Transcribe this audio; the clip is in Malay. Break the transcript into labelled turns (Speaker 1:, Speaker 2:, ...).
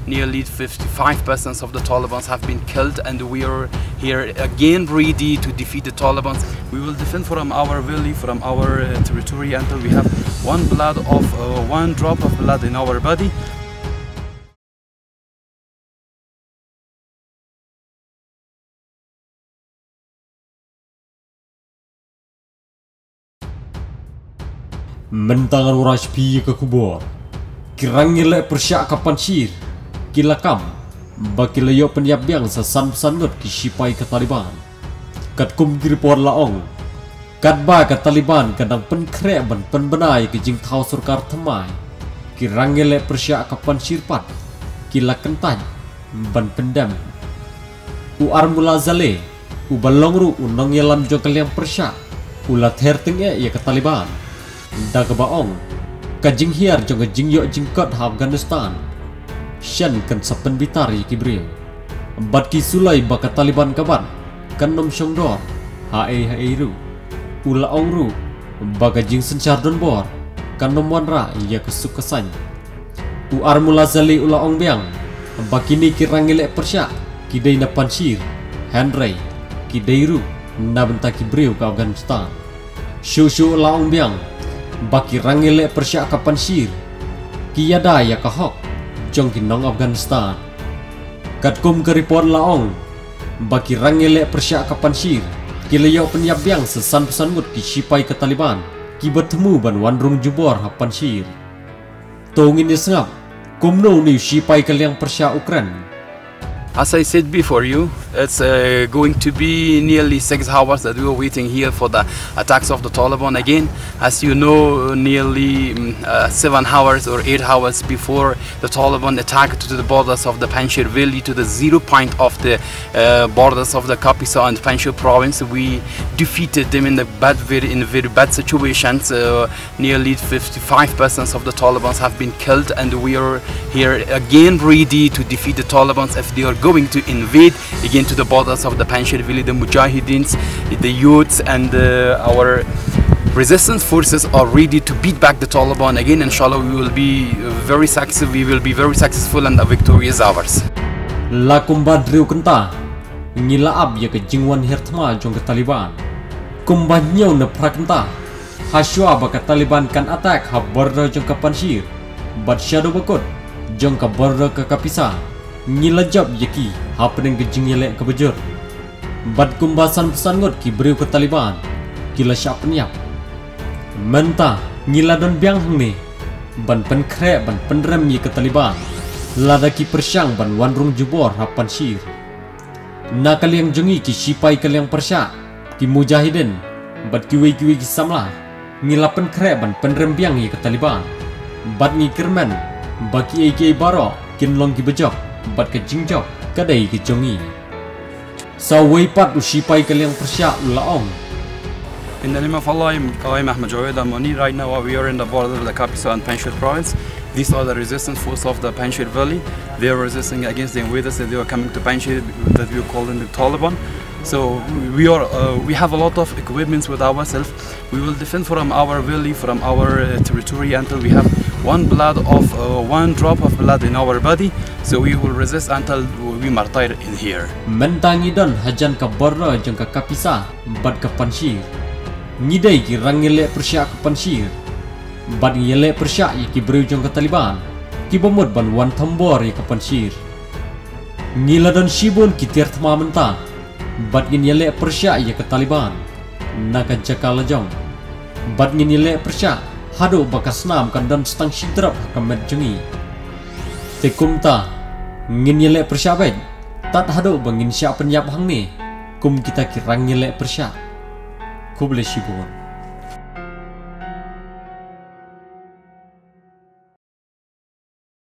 Speaker 1: nearly 55% of the Taliban have been killed, and we are here again ready to defeat the Taliban. We will defend from our valley, from our territory, until we have one drop of blood in our body.
Speaker 2: Mentangan uraj pi ke kubur kirangile persyak kapan sir kilakam bakilayo penyap biang sasan sanut kisipai ke Taliban kat kum girpor laong kat ba ke Taliban kadang penkrek ban penbenai ke jing thau surkar thamai kirangile persyak kapan sir pat kilakentan ban pendam u armula zale u balongru unong yalam jokal yang persyak ulat hertenge ya ke Taliban da ke baong ka jing hiar jong jing yo jing kot Afghanistan shan kan sapen bitar yi kibril bat ki sulai ba ka Taliban kaban kan nom shongdor hae ru ula ong ru ba ka jing senchar don bor kan nom wanra ya kesukasan u armula zali ula ong biang ba kini kirangile persya kidai na pansir Henry kidai ru na benta kibril ka Afghanistan shu ula ong biang baki rangile persyak kapan sir kiyada ya kahok jong kinong Afghanistan kat kum ke report laong baki rangile persyak kapan sir kilayo penyap biang sesan pesan mut ki sipai ke Taliban ki bertemu ban wandrung jubor hapan sir tongin sengap kum no ni sipai ke liang persyak Ukraine.
Speaker 1: As I said before you, it's going to be nearly 6 hours that we are waiting here for the attacks of the Taliban again. As you know, nearly 7 hours or 8 hours before the Taliban attacked to the borders of the Panjshir Valley, to the 0 point of the borders of the Kapisa and Panjshir province, we defeated them in a very bad situations. Nearly 55% of the Taliban have been killed, and we are here again ready to defeat the Taliban if they are going to invade again to the borders of the Panjshir Valley. The Mujahideens, the youths, and our resistance forces are ready to beat back the Taliban again. Inshallah, we will be very successful. We will be very successful, and the victory is ours.
Speaker 2: La kumbadriu kenta ngila ab ya ke jingwan hertma jong ke Taliban kumbanyau na prakenta haswa ba ke Taliban kan attack ha border jong ke Panjshir bat shadow bakut jong ke border ke Kapisa ngila job yaki happening ke jingyele ke bejur bat kumbasan pesan ngot ki beriu ke Taliban kila syak penyap menta ngila don biang hang ni ban penkrek ban penrem ye ke Taliban lada ki persyang ban wandrung jubor hapan sir na kaliang jongi ki sipai kaliang persyak ki mujahidin bat kiwi ki samla ngila penkrek ban penrem biang ye ke Taliban bat ngikirmen baki AK baro kin long ki bejok bat ke jingjok kadai ke jongi sawai pat usipai kaliang persyak laong.
Speaker 1: In the name of Allah, I'm Ahmed Jawed Amoni. Right now we are in the border of the Kapisa and Panjshir province. These are the resistance force of the Panjshir Valley. They are resisting against the invaders that they are coming to Panjshir, that we are calling the Taliban. So we have a lot of equipments with ourselves. We will defend from our valley, from our territory, until we have one drop of blood in our body. So we will resist until we martyr in here.
Speaker 2: Mentangi don hajan ka border jong ka Kapisa bat ka Panjshir ngidai ki rangile persyak ka Panjshir bat ngile persyak ki beriu jong ka Taliban ki bomod ban wan thambor ka Panjshir ngila don shibun ki tirthma menta bat ngile persyak ka Taliban naka jakala jong bat ngile persyak hado bakasnam kan don stang sidrap ka medjengi tekumta ngile persyak baik tat hado bangin syak penyap hang ni kum kita kirang ngile persyak kuble shibun.